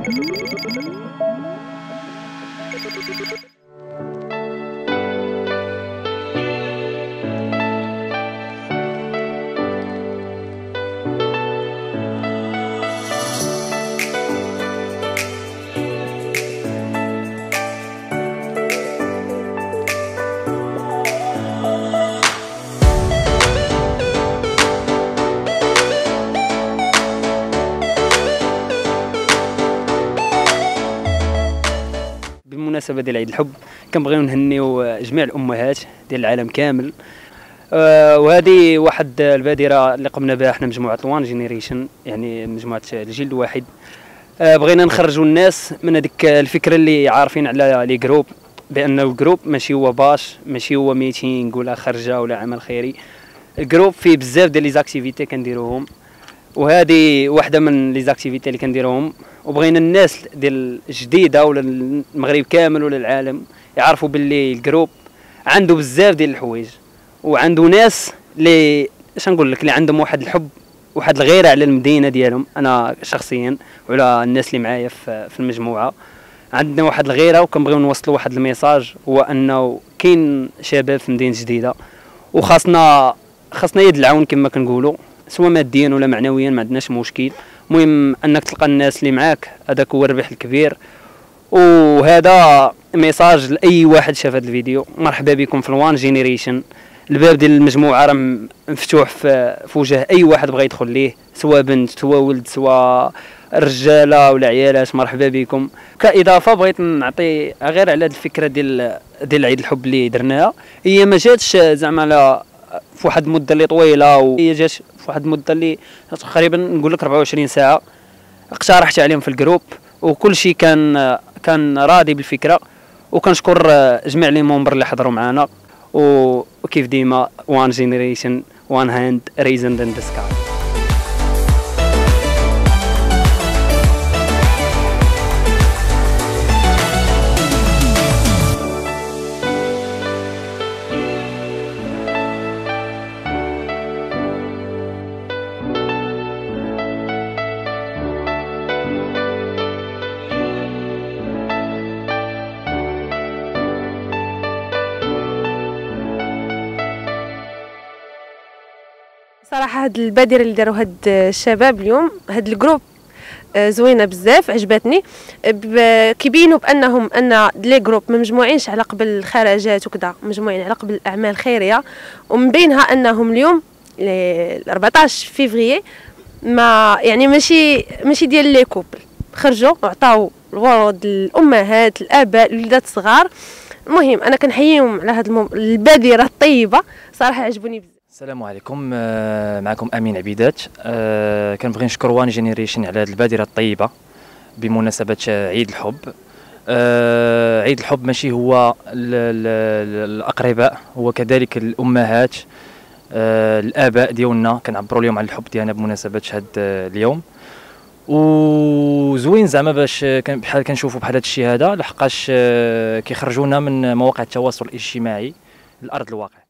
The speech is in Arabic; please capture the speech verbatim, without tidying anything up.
بالمناسبة ديال عيد الحب كنبغيو نهنيو جميع الامهات ديال العالم كامل. أه وهذه واحد البادره اللي قمنا بها احنا مجموعه الوان جينيريشن، يعني مجموعه الجيل الواحد. أه بغينا نخرجوا الناس من هذيك الفكره اللي عارفين على لي جروب، بان الجروب ماشي هو باش، ماشي هو ميتينغ ولا خرجه ولا عمل خيري. الجروب فيه بزاف ديال لي زاكتيفيتي كنديروهم، وهذه واحده من لي زاكتيفيتي اللي كنديروهم. وبغينا الناس ديال الجديده ولا المغرب كامل ولا العالم يعرفوا باللي الجروب عنده بزاف ديال الحوايج، وعنده ناس اللي اش نقول لك اللي عندهم واحد الحب، واحد الغيره على المدينه ديالهم. انا شخصيا وعلى الناس اللي معايا في المجموعه عندنا واحد الغيره، وكنبغيو نوصلوا واحد الميساج، هو انه كاين شباب في مدينه جديده وخاصنا خاصنا يد العون كما كنقولوا، سواء ماديا ولا معنويا ما عندناش مشكل. المهم انك تلقى الناس اللي معاك، هذاك هو الربح الكبير. وهذا ميساج لاي واحد شاف هذا الفيديو، مرحبا بكم في الوان جينيريشن. الباب ديال المجموعه راه مفتوح في وجه اي واحد بغى يدخل ليه، سواء بنت سواء ولد سواء رجاله ولا عيالات، مرحبا بكم. كاضافه بغيت نعطي غير على هذه الفكره ديال ديال عيد الحب اللي درناها، هي ما جاتش زعما لا في واحد المده اللي طويله، وهي جات في واحد المده اللي تقريبا نقول لك أربعة وعشرين ساعه. اقترحت عليهم في الجروب وكل شيء كان كان راضي بالفكره، وكنشكر جميع لي ممبر اللي حضروا معنا. وكيف ديما وان جينيريشن وان هاند ريزند ان ذا سكاي. صراحه هاد البادره اللي داروا هاد الشباب اليوم، هاد الجروب زوينه بزاف، عجبتني. كيبينوا بانهم ان لي جروب ما مجموعينش على قبل الخرجات وكذا، مجموعين على قبل الاعمال الخيريه. ومن بينها انهم اليوم أربعطاش فيفري ما يعني ماشي ماشي ديال لي كوبل، خرجوا وعطاو الورود للامهات الاباء الوليدات الصغار. المهم انا كنحييهم على هاد البادره الطيبه، صراحه عجبوني بزاف. السلام عليكم، معكم امين عبيدات. كنبغي نشكر وان جينيريشن على هذه البادره الطيبه بمناسبه عيد الحب. عيد الحب ماشي هو الاقرباء، هو كذلك الامهات الاباء ديالنا، كنعبروا لهم على الحب ديالنا بمناسبه هذا اليوم. وزوين زعما باش بحال كنشوفوا بحال هذا الشيء هذا، لحقاش كيخرجونا من مواقع التواصل الاجتماعي لارض الواقع.